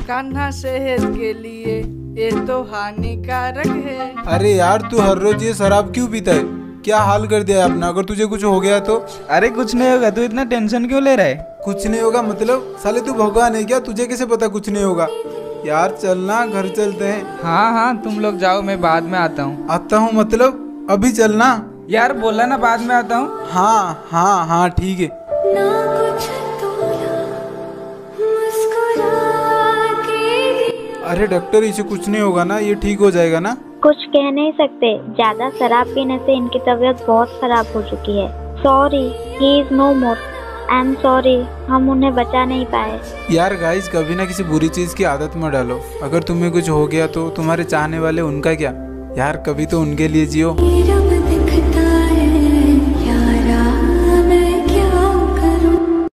कान्हा सेहत के लिए ये तो हानिकारक है। अरे यार तू हर रोज ये शराब क्यों पीता है? क्या हाल कर दिया है अपना? अगर तुझे कुछ हो गया तो? अरे कुछ नहीं होगा, तू इतना टेंशन क्यों ले रहा है? कुछ नहीं होगा मतलब? साले तू भगवान है क्या? तुझे कैसे पता कुछ नहीं होगा? यार चलना, घर चलते हैं। हाँ हाँ तुम लोग जाओ, मैं बाद में आता हूँ। आता हूँ मतलब? अभी चलना यार बोला ना बाद में आता हूँ। हाँ हाँ हाँ ठीक है। अरे डॉक्टर इसे कुछ नहीं होगा ना? ये ठीक हो जाएगा ना? कुछ कह नहीं सकते, ज्यादा शराब पीने से इनकी तबीयत बहुत खराब हो चुकी है। Sorry, he is no more. I am sorry, हम उन्हें बचा नहीं पाए। यार गाइस, कभी ना किसी बुरी चीज की आदत में डालो। अगर तुम्हें कुछ हो गया तो तुम्हारे चाहने वाले उनका क्या? यार कभी तो उनके लिए जियो।